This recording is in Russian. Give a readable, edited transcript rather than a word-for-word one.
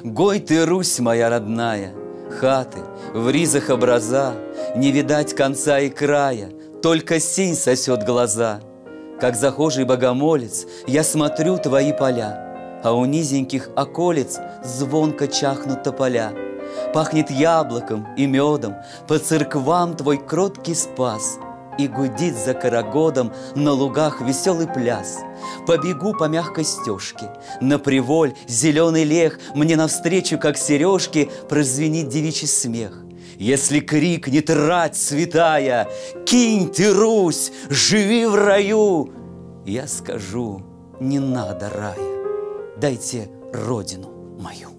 Гой ты, Русь моя родная, хаты, в ризах образа, не видать конца и края, только синь сосет глаза. Как захожий богомолец, я смотрю твои поля, а у низеньких околиц звонко чахнут тополя. Пахнет яблоком и медом, по церквам твой кроткий спас, и гудит за карагодом на лугах веселый пляс. Побегу по мягкой стежке, на приволь зеленый лег мне навстречу, как сережки, прозвенит девичий смех. Если крикнет рать святая: «Кинь ты, Русь, живи в раю!» Я скажу: не надо рая, дайте родину мою.